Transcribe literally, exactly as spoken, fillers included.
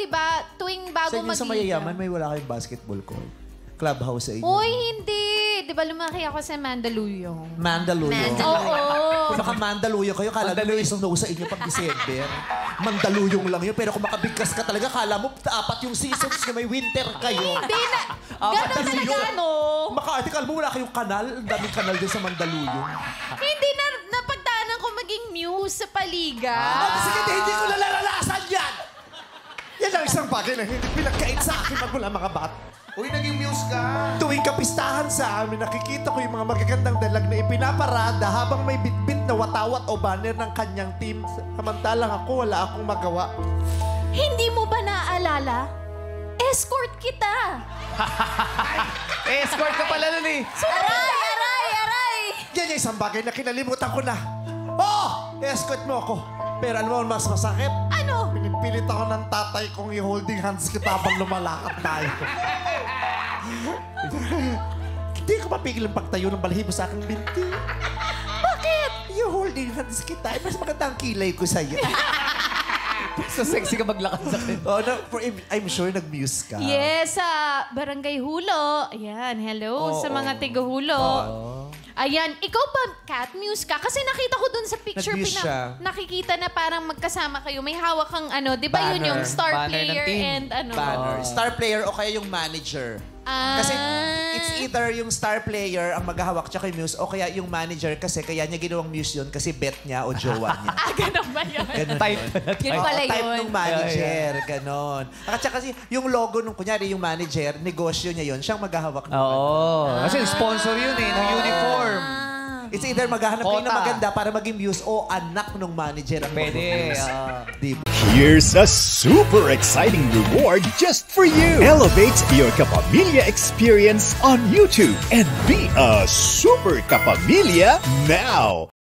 di ba, tuwing bago mag-liga. Sa mayayaman, may wala kayong basketball court. Clubhouse sa inyo. Uy, hindi. Di ba lumaki ako sa Mandaluyong? Mandaluyong? Oo. Kung baka Mandaluyong kayo, kala mo may snow sa inyo pag December. Mandaluyong lang yun. Pero kung makabigkas ka talaga, kala mo apat yung seasons na may winter kayo. Hindi na. Gano'n talaga, ano? Maka-article mo, wala kayong kanal. Ang daming kanal din sa Mandaluyong. Hindi na napagdaanan ko maging muse sa paliga. Ah, sige, hindi ko nalalalasan yan! Yan ang isang bagay na hindi pinagkait sa akin magmula mga bata. Uy, naging muse ka. Tuwing kapistahan sa amin, nakikita ko yung mga magagandang dalag na ipinaparada habang may bitbit na watawat o banner ng kanyang team. Samantalang ako, wala akong magawa. Hindi mo ba naaalala? Escort kita. Escort ka pala nun eh. Aray, aray, aray. Yan yung isang bagay na kinalimutan ko na. Oh! Escort mo ako. Pero alam mo mas masakit? Ano? Pinipilit ako ng tatay kong i-holding hands kita habang lumalakad tayo. Hindi ko mapigil ang pagtayo ng balahibo sa aking binti. Bakit? You holding hands kita. Eh, mas maganda ang kilay ko sa'yo. So sexy ka maglakad sa akin. Oh, no, for, I'm sure nag-muse ka. Yes, sa Barangay Hulo. Ayan, hello Oh, sa mga oh. tiga-Hulo. Oh. Ayan, ikaw ba, Kat, muse ka? Kasi nakita ko dun sa picture, Nag-muse siya. nakikita na parang magkasama kayo. May hawak kang ano, di ba yun Banner. yung star Banner ng player team. and ano? Banner. Star player o kaya yung manager. Ah. Kasi it's either yung star player ang maghahawak tsaka yung muse o kaya yung manager kasi kaya niya ginawang muse yun kasi bet niya o jowa niya. Ah, ganun ba yun? Ganun Type. Yun pala Oh, type yun. ng manager, ganon. At saka kasi yung logo nung kunyari yung manager, negosyo niya yun, siyang maghahawak. ng- Oo. Kasi sponsor yun eh, ng uniform. It's either maghahanap kayo na Kota. maganda para maging muse o anak ng manager ang Pwede. mag-muse. ah. Di ba? Here's a super exciting reward just for you. Elevate your Kapamilya experience on YouTube and be a super Kapamilya now.